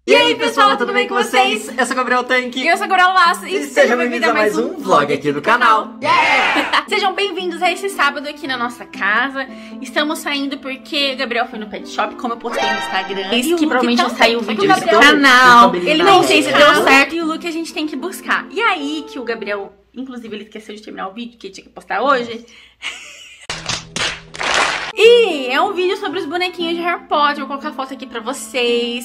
E aí pessoal, tudo bem com vocês? Eu sou o Gabriel Tanque. E eu sou a Gabriel Lasso. E sejam bem-vindos a mais um vlog aqui do canal. Yeah! Sejam bem-vindos a esse sábado aqui na nossa casa. Estamos saindo porque o Gabriel foi no pet shop, como eu postei no Instagram. Esse que provavelmente vai sair o vídeo do canal. Ele não sei se deu certo. E o look a gente tem que buscar. E aí que o Gabriel, inclusive ele esqueceu de terminar o vídeo que tinha que postar hoje. E é um vídeo sobre os bonequinhos de Harry Potter. Vou colocar a foto aqui pra vocês.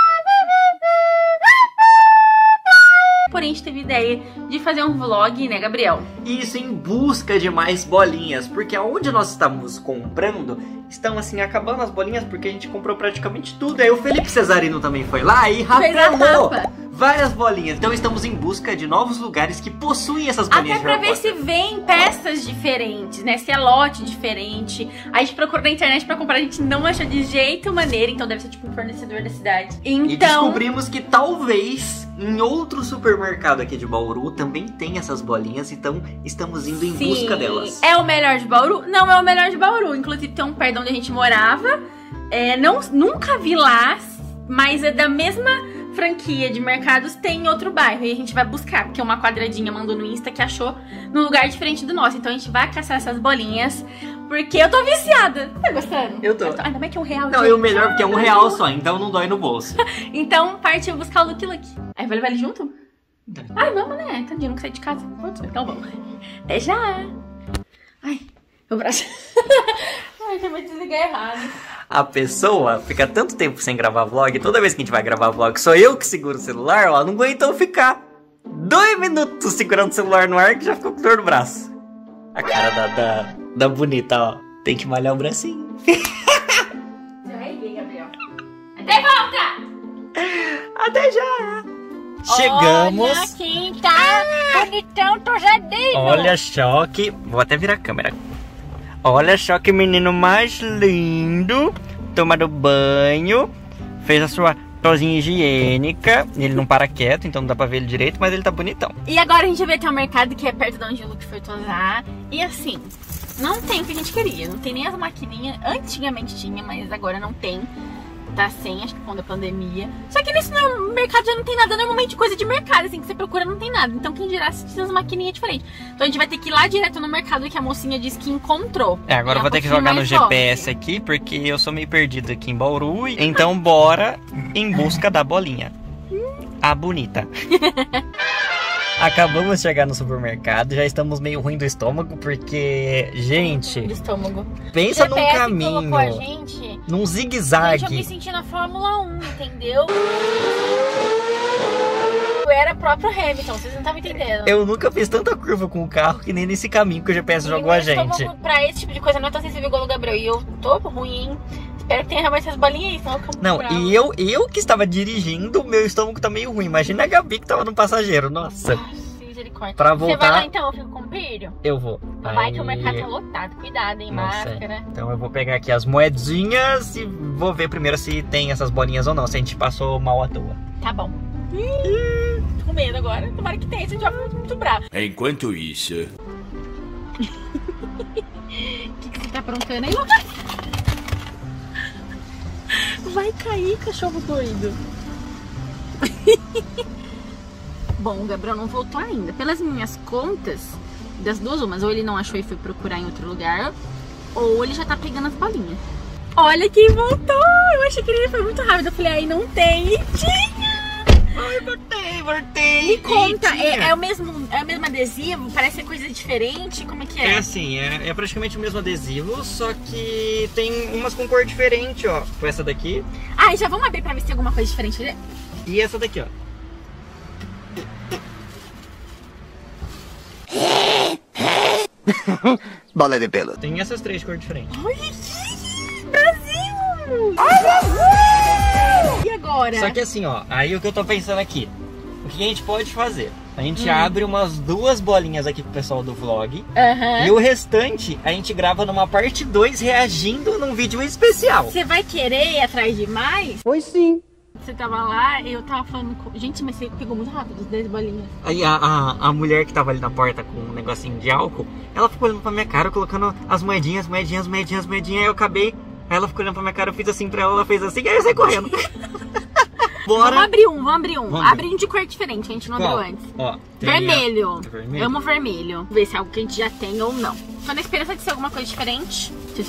Porém, a gente teve ideia de fazer um vlog, né, Gabriel? Isso, em busca de mais bolinhas, porque aonde nós estamos comprando, estão assim, acabando as bolinhas, porque a gente comprou praticamente tudo. Aí o Felipe Cesarino também foi lá e rapelou várias bolinhas. Então estamos em busca de novos lugares que possuem essas bolinhas. Até pra ver se vem peças diferentes, né? Se é lote diferente. A gente procurou na internet pra comprar, a gente não achou de jeito maneira. Então deve ser tipo um fornecedor da cidade. Então... E descobrimos que talvez em outro supermercado aqui de Bauru também tem essas bolinhas. Então estamos indo em busca delas. É o melhor de Bauru? Não é o melhor de Bauru. Inclusive tem um perto onde a gente morava. Nunca vi lá, mas é da mesma franquia de mercados, tem em outro bairro. E a gente vai buscar, porque uma quadradinha mandou no Insta que achou num lugar diferente do nosso. Então a gente vai caçar essas bolinhas, porque eu tô viciada. Tá gostando? Eu tô. Ainda mais que é R$1. Não, é o melhor porque é R$1 só, então não dói no bolso. Então partiu buscar o Lucky Lucky. Aí vai levar ele junto? Ai, vamos, né? Tadinho, não sai de casa. Então vamos. Até já. Ai, meu braço. Ai, já vou desligar errado. A pessoa fica tanto tempo sem gravar vlog, toda vez que a gente vai gravar vlog, sou eu que seguro o celular, ó, não aguentou ficar 2 minutos segurando o celular no ar que já ficou com dor no braço. A cara da bonita, ó. Tem que malhar o bracinho. Já erguei, Gabriel. Até volta! Até já! Chegamos! Olha quem tá bonitão, tojadinho! Olha só que... Vou até virar a câmera. Olha só que menino mais lindo. Tomado banho. Fez a sua tosinha higiênica. Ele não para quieto, então não dá pra ver ele direito, mas ele tá bonitão. E agora a gente vai ter um mercado que é perto de onde o Luke foi tosar. E assim, não tem o que a gente queria. Não tem nem as maquininhas. Antigamente tinha, mas agora não tem. Tá sem, acho que quando a pandemia. Só que nesse mercado já não tem nada. Normalmente coisa de mercado, assim, que você procura não tem nada. Então quem dirá se tinha as maquininhas diferentes. Então a gente vai ter que ir lá direto no mercado que a mocinha disse que encontrou. Agora eu vou ter que jogar no GPS aqui, porque eu sou meio perdido aqui em Bauru. Então bora em busca da bolinha. A bonita. Acabamos de chegar no supermercado, já estamos meio ruim do estômago, porque, gente... Do estômago. Pensa num caminho, colocou a gente, num zigue-zague. Gente, eu me senti na Fórmula 1, entendeu? Eu era próprio Hamilton, vocês não estavam entendendo. Eu nunca fiz tanta curva com o carro que nem nesse caminho que o GPS jogou a gente. Pra esse tipo de coisa não é tão sensível igual o Gabriel. E eu tô ruim, hein? Espero que tenha realmente essas bolinhas aí, senão eu fico Não, brava. E eu que estava dirigindo, meu estômago tá meio ruim. Imagina a Gabi que tava no passageiro, nossa. Misericórdia. Pra voltar... Você vai lá então, eu fico com o pilho? Eu vou. Vai que o mercado tá lotado, cuidado, hein, máscara. Então eu vou pegar aqui as moedinhas e vou ver primeiro se tem essas bolinhas ou não, se a gente passou mal à toa. Tá bom. Tô com medo agora, tomara que tenha, esse jogo é muito bravo. Enquanto isso... O que você tá aprontando aí, Lucas? Vai cair, cachorro doido. Bom, o Gabriel não voltou ainda. Pelas minhas contas, das duas umas, ou ele não achou e foi procurar em outro lugar, ou ele já tá pegando as bolinhas. Olha quem voltou! Eu achei que ele foi muito rápido. Eu falei, aí não tem. E tinha! Ai, voltei. Me conta, é o mesmo adesivo? Parece ser coisa diferente? Como é que é? É assim, é praticamente o mesmo adesivo, só que tem umas com cor diferente, ó. Com essa daqui. Ah, e já vamos abrir pra ver se tem alguma coisa diferente. E essa daqui, ó. Bola de pelo. Tem essas 3 cores diferentes. Ai, Brasil! E agora? Só que assim, ó, aí o que eu tô pensando aqui, o que a gente pode fazer? A gente abre umas 2 bolinhas aqui pro pessoal do vlog. E o restante a gente grava numa parte 2 reagindo num vídeo especial. Você vai querer ir atrás de mais? Pois sim. Você tava lá e eu tava falando com... Gente, mas você pegou muito rápido as 10 bolinhas. Aí a mulher que tava ali na porta com um negocinho de álcool, ela ficou olhando pra minha cara, colocando as moedinhas. Aí eu acabei... Aí ela ficou olhando pra minha cara, eu fiz assim pra ela, ela fez assim, aí eu saí correndo. Bora. Vamos abrir um. Vamos Abre um de cor diferente, que a gente não Qual? abriu antes. Ó, Vermelho. Vermelho? Amo vermelho. Vamos ver se é algo que a gente já tem ou não. Tô na esperança de ser alguma coisa diferente.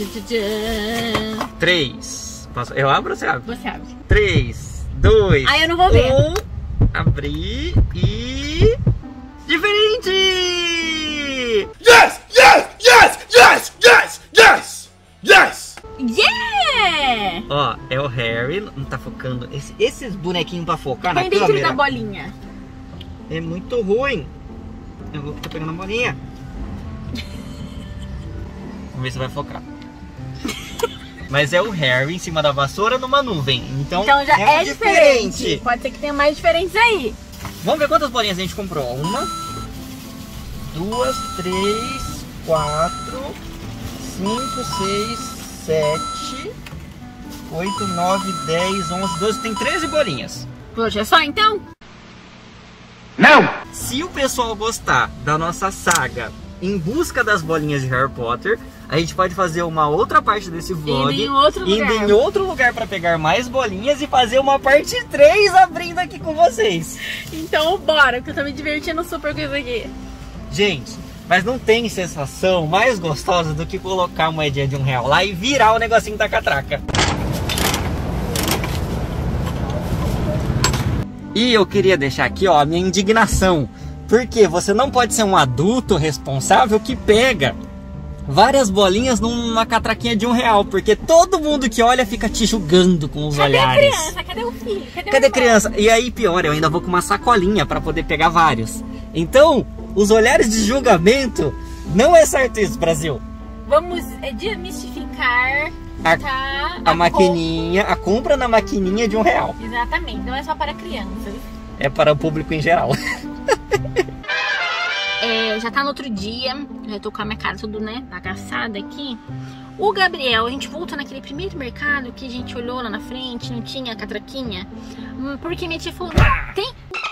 3. Eu abro ou você abre? Você abre. 3, 2. Ah, eu não vou ver. 1. Abrir e... Diferente! Yes! Yes! Yes! Yes! Yes! Yes! Yes! Yeah! Ó, é o Harry, não tá focando. Esses bonequinhos pra focar Põe na dentro câmera da bolinha. é muito ruim. Eu vou ficar pegando a bolinha. Vamos ver se vai focar. Mas é o Harry em cima da vassoura numa nuvem. Então já é diferente. Pode ser que tenha mais diferentes aí. Vamos ver quantas bolinhas a gente comprou. 1, 2, 3, 4, 5, 6, 7, 8, 9, 10, 11, 12. Tem 13 bolinhas. Hoje é só então? Não! Se o pessoal gostar da nossa saga Em Busca das Bolinhas de Harry Potter, a gente pode fazer uma outra parte desse vlog, indo em outro lugar para pegar mais bolinhas e fazer uma parte 3 abrindo aqui com vocês. Então bora, que eu tô me divertindo super com isso aqui. Gente, mas não tem sensação mais gostosa do que colocar a moedinha de R$1 lá e virar o negocinho da catraca. E eu queria deixar aqui, ó, a minha indignação. Porque você não pode ser um adulto responsável que pega várias bolinhas numa catraquinha de R$1. Porque todo mundo que olha fica te julgando com os olhares. Cadê a criança? Cadê o filho? Cadê a criança? E aí, pior, eu ainda vou com uma sacolinha para poder pegar vários. Então, os olhares de julgamento não é certo isso, Brasil. Vamos desmistificar a maquininha, a compra na maquininha de R$1. Exatamente, não é só para crianças. É para o público em geral. Já tá no outro dia, já tô com a minha cara tudo, né, bagaçada aqui. O Gabriel, a gente voltou naquele primeiro mercado que a gente olhou lá na frente, não tinha a catraquinha. Porque minha tia falou, tem...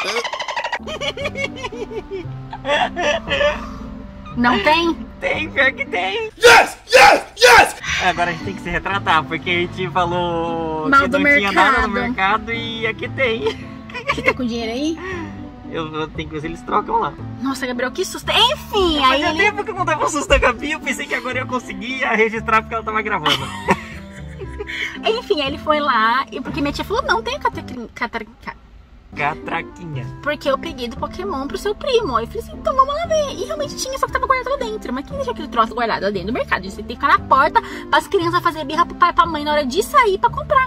Não tem? Tem, pior que tem. Yes! Yes! Yes! Agora a gente tem que se retratar, porque a gente falou mal que do não tinha mercado. nada no mercado e aqui tem. Você tá com dinheiro aí? Eu tenho que ver se eles trocam lá. Nossa, Gabriel, que susto. Enfim, Mas aí fazia ele... tempo que eu não tava assustando a Gabi, eu pensei que agora eu conseguia registrar porque ela tava gravando. Enfim, aí ele foi lá, e porque minha tia falou, não tem Catraquinha. porque eu peguei do Pokémon pro seu primo. Aí eu falei assim, então vamos lá ver. E realmente tinha, só que tava guardado lá dentro. Mas quem deixou aquele troço guardado lá dentro do mercado? Você tem que ficar na porta para as crianças fazerem birra pro pai e pra mãe na hora de sair pra comprar.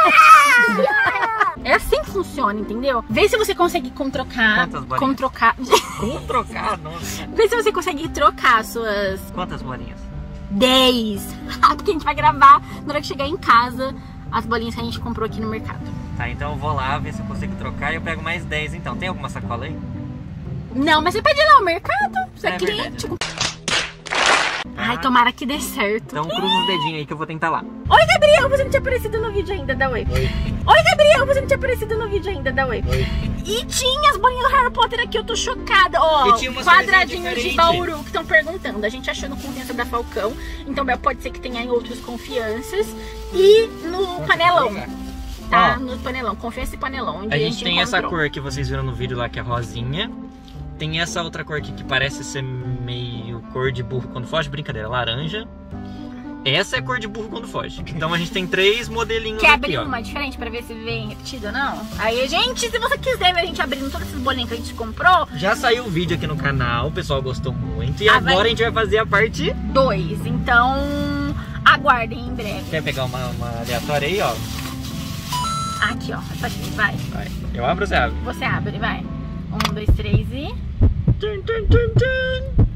É assim que funciona, entendeu? Vê se você consegue trocar. Quantas bolinhas? trocar. Com trocar, nossa. Vê se você consegue trocar suas Quantas bolinhas? 10. Porque a gente vai gravar na hora que chegar em casa as bolinhas que a gente comprou aqui no mercado. Tá, então eu vou lá ver se eu consigo trocar e eu pego mais 10 então. Tem alguma sacola aí? Não, mas você pede lá no mercado. Você é É cliente. verdade. Ai, tomara que dê certo. Então cruza os dedinhos aí que eu vou tentar lá. Oi, Gabriel, você não tinha aparecido no vídeo ainda, dá oi. Oi, Gabriel, você não tinha aparecido no vídeo ainda, dá oi. E tinha as bolinhas do Harry Potter aqui, eu tô chocada. Ó, E tinha umas quadradinhos coisinhas de diferentes. Bauru que estão perguntando. A gente achou no Confiança da Falcão, então pode ser que tenha em outros Confianças. E no Panelão, tá? Ó. No Panelão, Confiança e Panelão. Onde A gente tem essa encontrou. cor que vocês viram no vídeo lá, que é rosinha. Tem essa outra cor aqui que parece ser meio cor de burro quando foge. Brincadeira, laranja. Essa é cor de burro quando foge. Então a gente tem 3 modelinhos Quer aqui, abrir ó. uma diferente pra ver se vem repetido ou não? Aí, gente, se você quiser ver a gente abrindo todas essas bolinhas que a gente comprou, Já saiu o vídeo aqui no canal, o pessoal gostou muito. E Ah, agora vai. a gente vai fazer a parte... 2. Então, aguardem em breve. Quer pegar uma aleatória aí, ó? Aqui, ó. Essa aqui, vai. Vai. Eu abro ou você abre? Você abre, vai. 1, 2, 3 e... Tum, tum, tum, tum.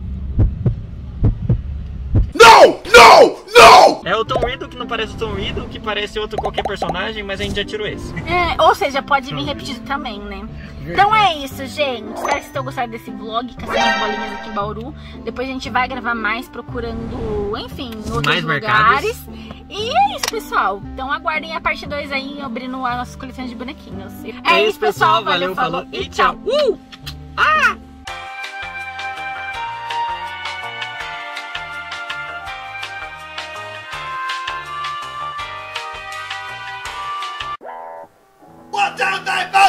No! No! No! É o Tom Riddle que não parece o Tom Riddle, que parece outro qualquer personagem, mas a gente já tirou esse. ou seja, pode vir repetido também, né? Então é isso, gente. Espero que vocês tenham gostado desse vlog, caçando as bolinhas aqui em Bauru. Depois a gente vai gravar mais procurando, enfim, outros Mais lugares. E é isso, pessoal. Então aguardem a parte 2 aí, abrindo as nossas coleções de bonequinhos. É isso, pessoal. Valeu, falou e tchau. What Vai, vai, vai!